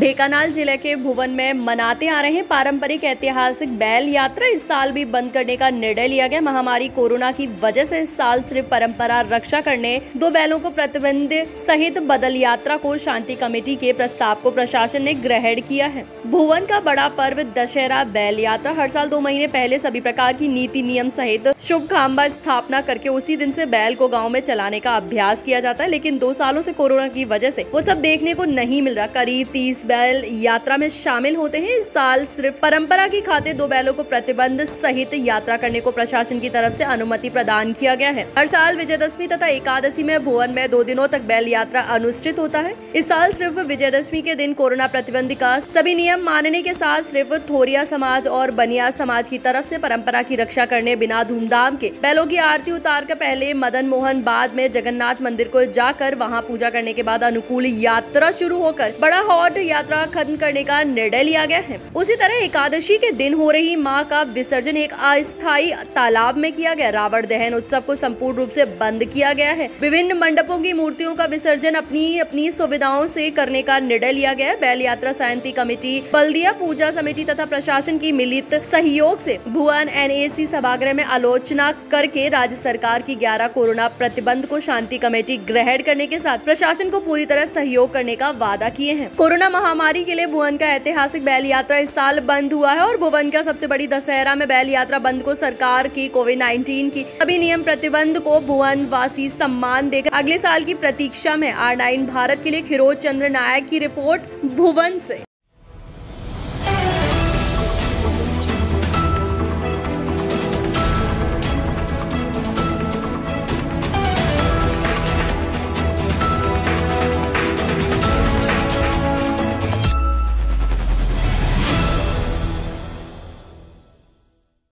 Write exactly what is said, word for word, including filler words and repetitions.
ढेंकानाल जिले के भुवन में मनाते आ रहे हैं पारंपरिक ऐतिहासिक बैल यात्रा इस साल भी बंद करने का निर्णय लिया गया। महामारी कोरोना की वजह से इस साल सिर्फ परंपरा रक्षा करने दो बैलों को प्रतिबंध सहित बदल यात्रा को शांति कमेटी के प्रस्ताव को प्रशासन ने ग्रहण किया है। भुवन का बड़ा पर्व दशहरा बैल यात्रा हर साल दो महीने पहले सभी प्रकार की नीति नियम सहित शुभ खाम्बा स्थापना करके उसी दिन से बैल को गाँव में चलाने का अभ्यास किया जाता है, लेकिन दो सालों से कोरोना की वजह से वो सब देखने को नहीं मिल रहा। करीब तीस बैल यात्रा में शामिल होते हैं। इस साल सिर्फ परंपरा की खातिर दो बैलों को प्रतिबंध सहित यात्रा करने को प्रशासन की तरफ से अनुमति प्रदान किया गया है। हर साल विजयदशमी तथा एकादशी में भुवन में दो दिनों तक बैल यात्रा अनुष्ठित होता है। इस साल सिर्फ विजयदशमी के दिन कोरोना प्रतिबंध का सभी नियम मानने के साथ सिर्फ थोरिया समाज और बनिया समाज की तरफ से परंपरा की रक्षा करने बिना धूमधाम के बैलों की आरती उतार कर पहले मदन मोहन बाद में जगन्नाथ मंदिर को जाकर वहां पूजा करने के बाद अनुकूल यात्रा शुरू होकर बड़ा हॉट यात्रा खत्म करने का निर्णय लिया गया है। उसी तरह एकादशी के दिन हो रही मां का विसर्जन एक अस्थायी तालाब में किया गया। रावण दहन उत्सव को संपूर्ण रूप से बंद किया गया है। विभिन्न मंडपों की मूर्तियों का विसर्जन अपनी अपनी सुविधाओं से करने का निर्णय लिया गया है। बैल यात्रा शांति कमेटी, बल्दिया पूजा समिति तथा प्रशासन की मिलित सहयोग से भुवन एन ए सी सभागृह में आलोचना करके राज्य सरकार की ग्यारह कोरोना प्रतिबंध को शांति कमेटी ग्रहण करने के साथ प्रशासन को पूरी तरह सहयोग करने का वादा किए हैं। कोरोना महामारी के लिए भुवन का ऐतिहासिक बैल यात्रा इस साल बंद हुआ है और भुवन का सबसे बड़ी दशहरा में बैल यात्रा बंद को सरकार की कोविड नाइन्टीन की सभी नियम प्रतिबंध को भुवन वासी सम्मान देकर अगले साल की प्रतीक्षा में। आर नाइन भारत के लिए खिरोज चंद्र नायक की रिपोर्ट भुवन से।